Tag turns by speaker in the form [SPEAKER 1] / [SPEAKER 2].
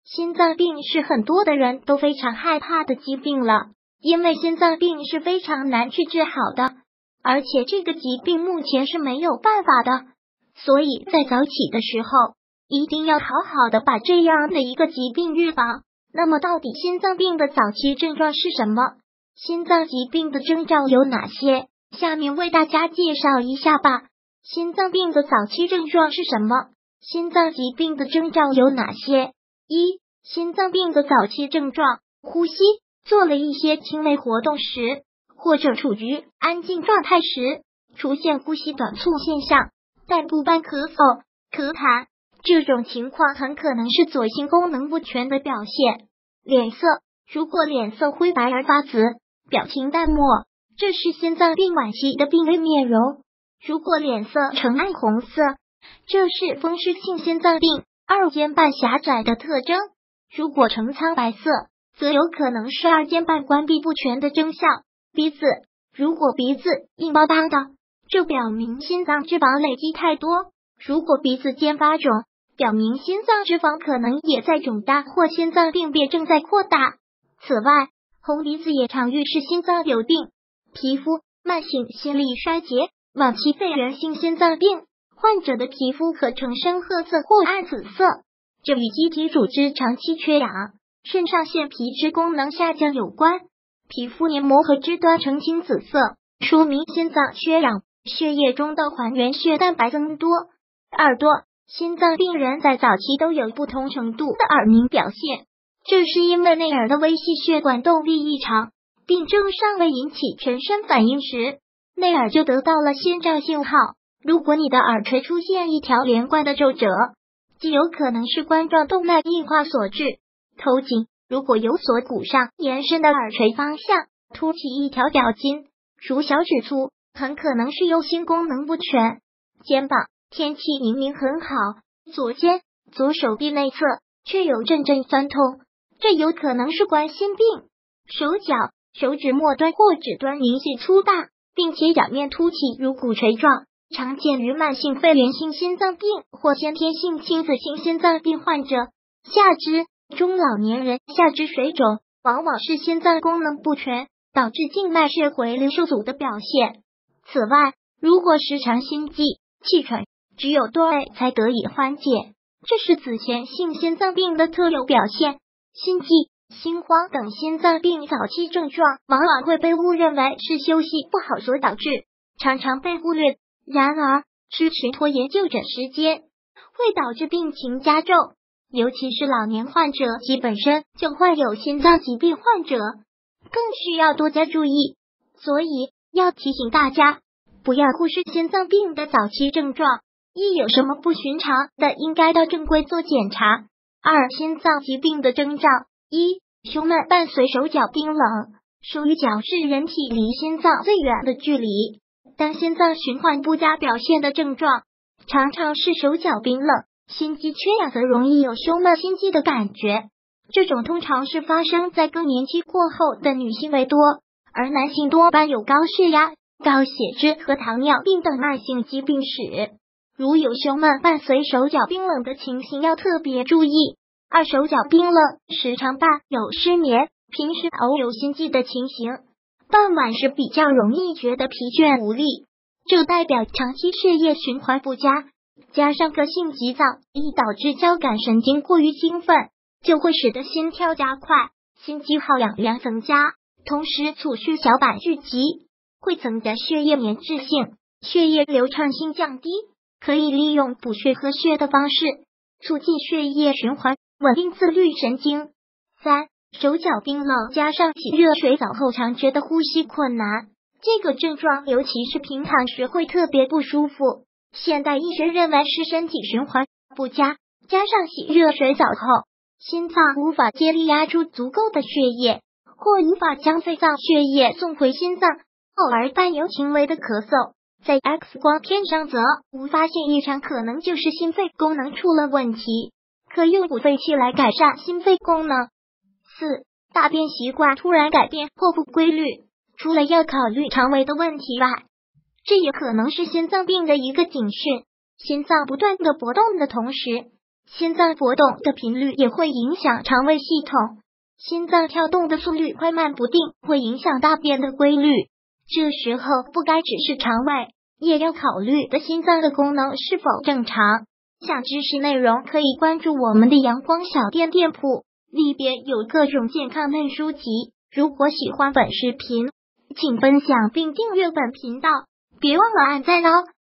[SPEAKER 1] 心脏病是很多的人都非常害怕的疾病了，因为心脏病是非常难去治好的，而且这个疾病目前是没有办法的，所以在早起的时候一定要好好的把这样的一个疾病预防。那么到底心脏病的早期症状是什么？心脏疾病的征兆有哪些？下面为大家介绍一下吧。心脏病的早期症状是什么？心脏疾病的征兆有哪些？一、心脏病的早期症状，呼吸，做了一些轻微活动时，或者处于安静状态时，出现呼吸短促现象，但不伴咳嗽、咳痰，这种情况很可能是左心功能不全的表现。脸色，如果脸色灰白而发紫，表情淡漠，这是心脏病晚期的病危面容。如果脸色呈暗红色，这是风湿性心脏病二尖瓣狭窄的特征。如果呈苍白色，则有可能是二尖瓣关闭不全的征象。鼻子，如果鼻子硬邦邦的，这表明心脏脂肪累积太多。如果鼻子尖发肿，表明心脏脂肪可能也在肿大或心脏病变正在扩大。此外，红鼻子也常预示心脏有病。皮肤，慢性心力衰竭、晚期肺源性心脏病患者的皮肤可呈深褐色或暗紫色，这与机体组织长期缺氧、肾上腺皮质功能下降有关。皮肤黏膜和肢端呈青紫色，说明心脏缺氧，血液中的还原血蛋白增多。耳朵，心脏病人在早期都有不同程度的耳鸣表现，这是因为内耳的微细血管动力异常，病症尚未引起全身反应时，内耳就得到了先兆信号。如果你的耳垂出现一条连贯的皱褶，极有可能是冠状动脉硬化所致。头颈，如果有锁骨上延伸的耳垂方向凸起一条表筋，如小指粗，很可能是右心功能不全。肩膀，天气明明很好，左肩、左手臂内侧却有阵阵酸痛，这有可能是冠心病。手脚，手指末端或指端明显粗大，并且表面凸起如鼓槌状，常见于慢性肺炎性心脏病或先天性亲子性心脏病患者。下肢，中老年人下肢水肿往往是心脏功能不全导致静脉血回流受阻的表现。此外，如果时常心悸、气喘，只有多艾才得以缓解，这是子痫性心脏病的特有表现。心悸、心慌等心脏病早期症状往往会被误认为是休息不好所导致，常常被忽略。然而，迟迟拖延就诊时间，会导致病情加重，尤其是老年患者及本身就患有心脏疾病患者，更需要多加注意。所以，要提醒大家，不要忽视心脏病的早期症状。一、有什么不寻常的，应该到正规做检查。二、心脏疾病的征兆。一、胸闷伴随手脚冰冷，手与脚是人体离心脏最远的距离。当心脏循环不佳表现的症状，常常是手脚冰冷，心肌缺氧则容易有胸闷心悸的感觉。这种通常是发生在更年期过后的女性为多，而男性多半有高血压、高血脂和糖尿病等慢性疾病史。如有胸闷伴随手脚冰冷的情形，要特别注意。二、手脚冰冷时常伴有失眠，平时偶有心悸的情形，傍晚时比较容易觉得疲倦无力，这代表长期血液循环不佳，加上个性急躁，易导致交感神经过于兴奋，就会使得心跳加快，心肌耗氧量增加，同时促血小板聚集，会增加血液粘滞性，血液流畅性降低。可以利用补血和血的方式促进血液循环，稳定自律神经。三、手脚冰冷加上洗热水澡后常觉得呼吸困难，这个症状尤其是平躺时会特别不舒服。现代医学认为是身体循环不佳，加上洗热水澡后，心脏无法接力压出足够的血液，或无法将肺脏血液送回心脏，偶尔伴有轻微的咳嗽。在 X 光片上则无发现异常，可能就是心肺功能出了问题，可用补肺气来改善心肺功能。四、大便习惯突然改变或不规律，除了要考虑肠胃的问题外，这也可能是心脏病的一个警讯。心脏不断的搏动的同时， 心脏搏动的频率也会影响肠胃系统，心脏跳动的速率快慢不定，会影响大便的规律。这时候不该只是肠胃，也要考虑的心脏的功能是否正常。想知识内容可以关注我们的阳光小店店铺，里边有各种健康类书籍。如果喜欢本视频，请分享并订阅本频道，别忘了按赞哦。